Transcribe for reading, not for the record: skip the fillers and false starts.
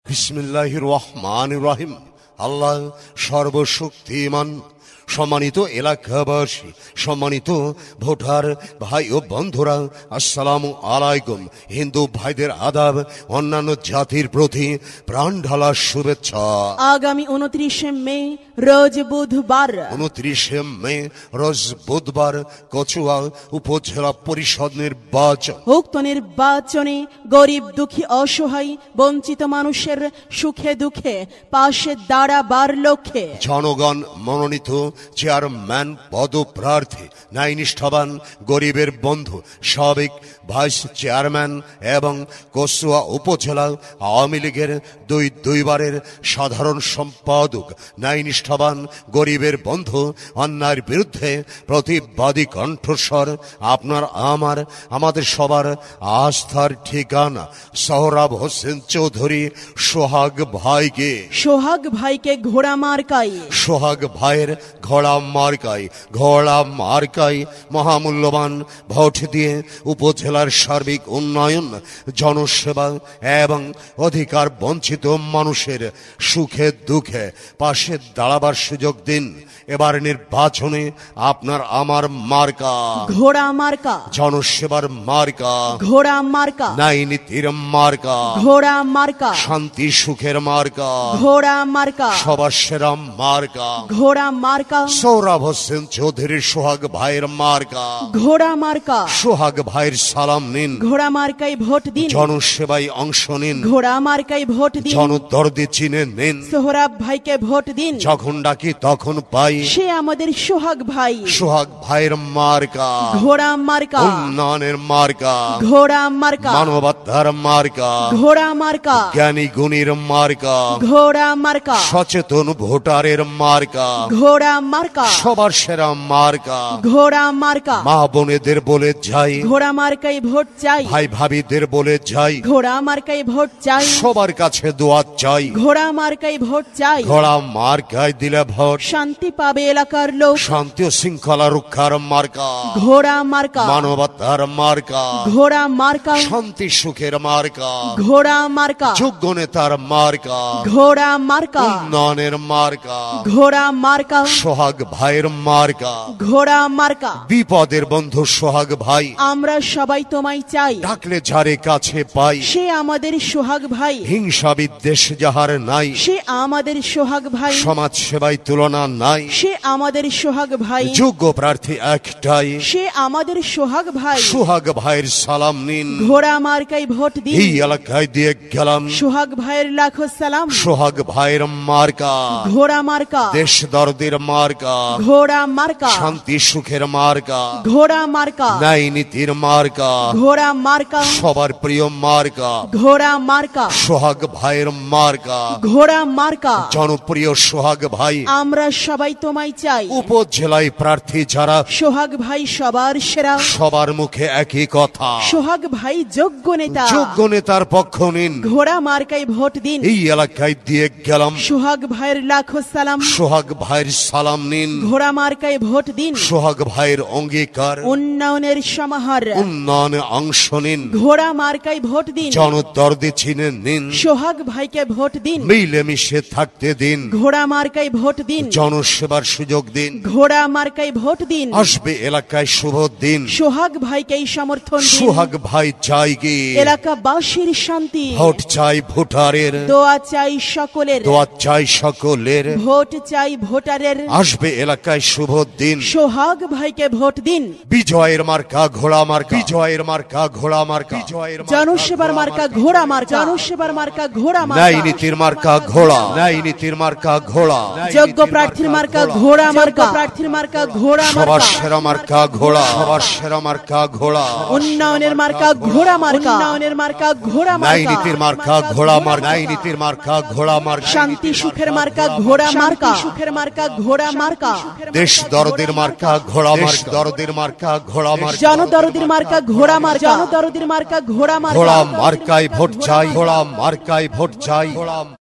বিসমিল্লাহির রহমানির রহিম। আল্লাহ সর্বশক্তিমান। সম্মানিত এলাকাবাসী, সম্মানিত ভোটার ভাই ও বন্ধুরা, আসসালামু আলাইকুম। হিন্দু ভাইদের আদাব, অন্যান্য জাতির প্রতি প্রাণ ঢালা শুভেচ্ছা। আগামী 29শে মে রোজ বুধবার 29শে মে রোজ বুধবার কচুয়া উপজেলা পরিষদ নির্বাচন। উক্ত নির্বাচনে গরিব দুঃখী অসহায় বঞ্চিত মানুষের সুখে দুঃখে পাশে দাঁড়াবার লক্ষ্যে জনগণ মনোনীত চেয়ারম্যান পদপ্রার্থী ন্যায়নিষ্ঠাবান গরিবের বন্ধু সাবেক ভাইস চেয়ারম্যান এবং কচুয়া উপজেলা আওয়ামী লীগের দুইবারের সাধারণ সম্পাদক ন্যায়নিষ্ঠাবান গরিবের বন্ধু অন্যায়ের বিরুদ্ধে প্রতিবাদী কণ্ঠস্বর আপনার আমাদের সবার আস্থার ঠিকানা সোহরাব হোসেন চৌধুরী সোহাগ ভাইকে ঘোড়া মার্কায় সোহাগ ভাইয়ের ঘোড়া মার্কায় মহামূল্যবান ভোট দিয়ে উপজেলার সার্বিক উন্নয়ন, জনসেবা এবং অধিকার বঞ্চিত মানুষের সুখে দুঃখে পাশে দাঁড়াবার সুযোগ দিন। এবার নির্বাচনে আপনার আমার মার্কা ঘোড়া মার্কা, জনসেবার মার্কা ঘোড়া মার্কা, ন্যায় নীতির মার্কা ঘোড়া মার্কা, শান্তি সুখের মার্কা ঘোড়া মার্কা, সবার সেরা মার্কা ঘোড়া মার্কা, সোহরাব হোসেন চৌধুরী সোহাগ ভাইয়ের মার্কা ঘোড়া মার্কা। সোহাগ ভাইয়ের সালাম নিন, ঘোড়া মার্কায় ভোট দিন, জনসেবায় অংশ নিন, ঘোড়া মার্কায় ভোট দিন, জনদরদি চিনে নিন। সোহরাব ভাইকে ভোট দিন, যখন ডাকি তখন পাই, সে আমাদের সোহাগ ভাই। সোহাগ ভাইয়ের মার্কা ঘোড়া মার্কা, উন্নয়নের মার্কা, ঘোড়া মার্কা, মানবতার মার্কা, ঘোড়া মার্কা, জ্ঞানী গুণীর মার্কা, ঘোড়া মার্কা, সচেতন ভোটারের মার্কা, ঘোড়া মার্কা, সবার সেরা মার্কা, ঘোড়া মার্কা। মা বোনেদের বলে যাই, ঘোড়া মার্কায় ভোট চাই, ভাই ভাবিদের বলে যাই, ঘোড়া মার্কায় ভোট চাই, সবার কাছে দোয়া চাই। ঘোড়া মার্কায় ভোট চাই, ঘোড়া মার্কায় দিলে ভোট, শান্তি পাবে এলাকার লোক। শান্তি ও শৃঙ্খলা রক্ষার মার্কা, ঘোড়া মার্কা, মানবতার মার্কা, ঘোড়া মার্কা, শান্তি সুখের মার্কা, ঘোড়া মার্কা, যোগ্য নেতার মার্কা, ঘোড়া মার্কা, উন্নয়নের মার্কা, ঘোড়া মার্কা, সোহাগ ভাইয়ের মার্কা, ঘোড়া মার্কা। বিপদের বন্ধু সোহাগ ভাই, আমরা সবাই তোমায় চাই, ডাকলে যারে কাছে পাই, সে আমাদের সোহাগ ভাই। হিংসা বিদ্বেষ যাহার নাই, সে আমাদের সোহাগ ভাই, সমাজ সেবায় তুলনা নাই, সে আমাদের সোহাগ ভাই, যোগ্য প্রার্থী একটাই, সে আমাদের সোহাগ ভাই। সোহাগ ভাইয়ের সালাম নিন, ঘোড়া মার্কায় ভোট দিন, এই এলাকায় দিয়ে গেলাম। সোহাগ ভাইয়ের লাখো সালাম। সোহাগ ভাইয়ের মার্কা ঘোড়া মার্কা, দেশ দরদের মার্কা, ঘোড়া মার্কা, শান্তি সুখের মার্কা, ঘোড়া মার্কা, ন্যায় নীতির মার্কা, ঘোড়া মার্কা, সবার প্রিয় মার্কা, ঘোড়া মার্কা, সোহাগ ভাইয়ের মার্কা, ঘোড়া মার্কা। জনপ্রিয় সোহাগ ভাই, আমরা সবাই তোমায় চাই। উপজেলায় প্রার্থী যারা, সোহাগ ভাই সবার সেরা, সবার মুখে একই কথা, সোহাগ ভাই যোগ্য নেতা। যোগ্য নেতার পক্ষ নিন, ঘোড়া মার্কায় ভোট দিন। এই এলাকায় দিয়ে গেলাম। সোহাগ ভাইয়ের লাখো সালাম। সোহাগ ভাইয়ের সালাম নিন, ঘোড়া মার্কায় ভোট দিন। সোহাগ ভাইয়ের অঙ্গীকার, উন্নয়নের সমাহার, উন্নয়নে অংশ নিন, ঘোড়া মার্কায় ভোট দিন। জনদরদি চিনে নিন, সোহাগ ভাইকে ভোট দিন। মিলেমিশে থাকতে দিন, ঘোড়া মার্কায় ভোট দিন। জনসেবার সুযোগ দিন। ঘোড়া মার্কায় ভোট দিন। আসবে এলাকায় শুভ দিন, সোহাগ ভাইকেই সমর্থন দিন। সোহাগ ভাই চাই কি এলাকাবাসীর শান্তি, ভোট চাই ভোটারের, দোয়া চাই সকলের, দোয়া চাই সকলের। ভোট চাই ভোটারের। আসবে এলাকায় শুভ দিন, সোহাগ ভাইকে ভোট দিন। বিজয়ের মার্কা ঘোড়া মার্কা, বিজয়ের মার্কা ঘোড়া মার্কা, জনসেবার মার্কা ঘোড়া মার্কা, জনসেবার মার্কা ঘোড়া মার্কা, ন্যায় নীতির মার্কা ঘোড়া, ন্যায় নীতির মার্কা ঘোড়া, যোগ্য প্রার্থীর মার্কা ঘোড়া মার্কা, প্রার্থীর মার্কা ঘোড়া সবার মার্কা, সেরা মার্কা ঘোড়া, সবার সেরা মার্কা ঘোড়া, উন্নয়নের মার্কা ঘোড়া মার্কা, উন্নয়নের মার্কা ঘোড়া ন্যায় মার্কা, নীতির মার্কা ঘোড়া মার্কা, ন্যায় নীতির মার্কা ঘোড়া মার্কা, শান্তি সুখের মার্কা ঘোড়া মার্কা, সুখের মার্কা ঘোড়া মার্কা, দেশ দরদের মার্কা ঘোড়া মার্কা, দরদের মার্কা ঘোড়া মার্কা, জনদরদির মার্কা ঘোড়া মার্কা, জনদরদির মার্কা ঘোড়া মার্কা। ঘোড়া মার্কায় ভোট চাই, ঘোড়া মার্কায় ভোট চাই।